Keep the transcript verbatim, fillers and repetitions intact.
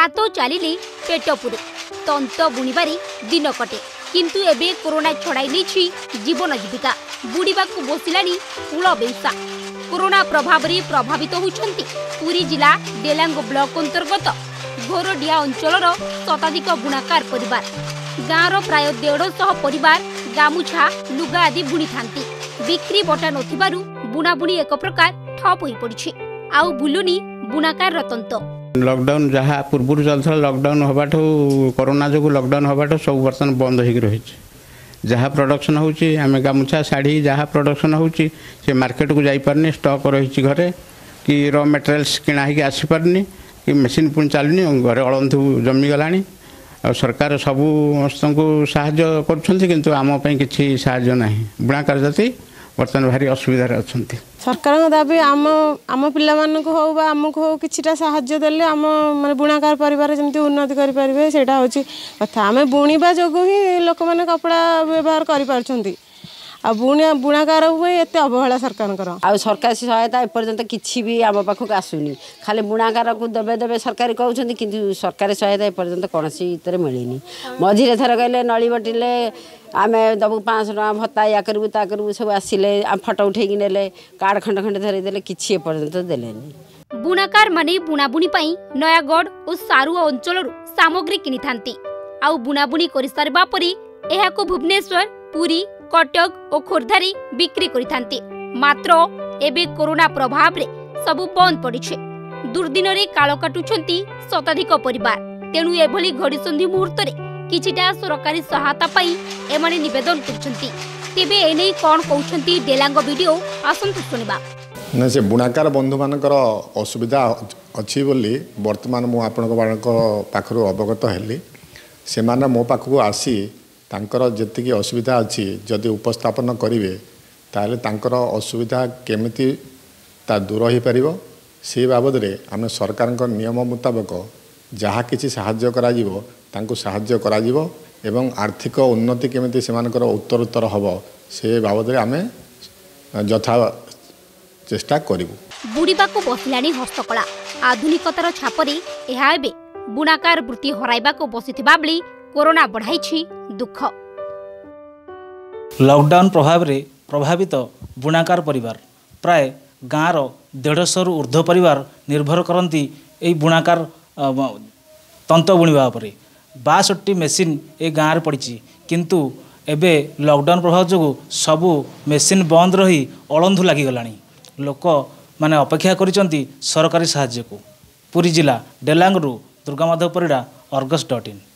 हाथ चलिले पेट पुरे तंत बुणीबारी दिन कटे किंतु एबे कोरोना छड़ाई नहीं जीवन जीविका बुड़ीबा को बसिलानी कूल बेउसा। कोरोना प्रभाव रे प्रभावित होउछंती पुरी जिला डेलांग ब्लॉक अंतर्गत घोरडिया अंचलर शताधिक बुणाकार परिवार। गाँवर प्राय डेढ़ सौ परिवार गामुछा लुगा आदि बुणी थांती। बिक्री बटा नथिबारु बुणाबुणी एक प्रकार ठप होई पड़िछि। आउ बुलुनी बुणाकार रतंत लॉकडाउन जहाँ पूर्व चलता लॉकडाउन हबाठू कोरोना जो लॉकडाउन हबाठू सब बर्तमान बंद हो रही जहाँ प्रोडक्शन होची आम गामुछा शाढ़ी जहाँ प्रोडक्शन होची से मार्केट को जाई पारनी स्टॉक रही घरे कि रॉ मटेरियल्स किणा ही आसी पारनी कि मेसीन पुणी चलनी घरे अळंधु जमी गलानी और सरकार सबू को साहाय्य करुछंती किंतु आम पई किछि साहाय्य नाही बुणाकार जाति बर्तमान भारी असुविधा अच्छा। सरकार दाबी आम आम पिला हो आमको हो किछिटा साहाय्य देले आम माने बुणाकार परिवार जमती उन्नति करि परिबे सेटा होची कथा। आम बुणीबा जोगु ही लोक माने कपड़ा व्यवहार करि पारछंती आ बुणा बुणाकार हुए एते अवहेला सरकार आ सरकार सहायता एपर्यंत किछि भी आम पाखक आसुनी खाली बुणाकार को देबे देबे सरकार कहउछंती किंतु सरकारी सहायता एपर्यंत कोनसी इतरे मिलिनी। मझिरे थर कहले नळी बटिले आमे दबु पाँच सौ टका भत्ता या करबु ता करबु सब आसिले आ फोटो उठेकी नेले कार्ड खंड खंड धरि देले किछि एपर्यंत देलेनी। बुणाकार माने बुणाबुणी पई नयागढ़ और सारू अंचलरू सामग्री किनि थांती आउ बुणाबुणी करि सारबा परी एहाको भुवनेश्वर पुरी कटक और खोर्धारी बिक्री करि थांती। मात्र एबे कोरोना प्रभाव रे सबु बंद पड़िछे। दुर्दिन रे काळ काटुछंती शताधिक परिवार तेणु एभली घड़ीसंधि मुहूर्त रे किछिटा सरकारी सहायता पाई एमाने निवेदन करछंती। तेबे एनै कोन कहउछंती डेलांग वीडियो आसंतु सुनिबा। ना से बुणाकार बंधु मानकर असुविधा अच्छी बोली वर्तमान मु आपनक पाखरु अवगत हेली से माने मो पाखकु आसी तांकर जेतिकी असुविधा अच्छी जदि उपस्थापन करेंगे ताले तांकर असुविधा केमिति ता दूर हो पारिबो से बाबद रे आमे सरकार नियम मुताबक जहाँ किसी साहाय्य करा जिवो तांको साहाय्य करा जिवो एवं आर्थिक उन्नति केमिति सेमानकर उत्तरोत्तर हबो से बाबद रे आमे यथा चेष्टा करिवु। बुड़ीबा को बसिलानी हस्तकला आधुनिकतार छापरे एहा एबे बुणाकार वृत्ति हराइबा को बसिथिबा बेली कोरोना बढ़ाई दुख। लॉकडाउन प्रभाव रे प्रभावित बुणाकार परिवार प्राय गाँवर डेढ़ सौ ऊर्ध्व परिवार निर्भर करती यही बुणाकार तंत बुणवा पर बासठी मेसीन ए गाँव पड़ी किंतु एबे लॉकडाउन प्रभाव जो सबू मेसीन बंद रही अळंधु लगिगला लोक माने अपेक्षा करिसंती सरकारी साहाय्य को। पुरी जिला डेलांगरू Durgamadhav Parida Argus dot in.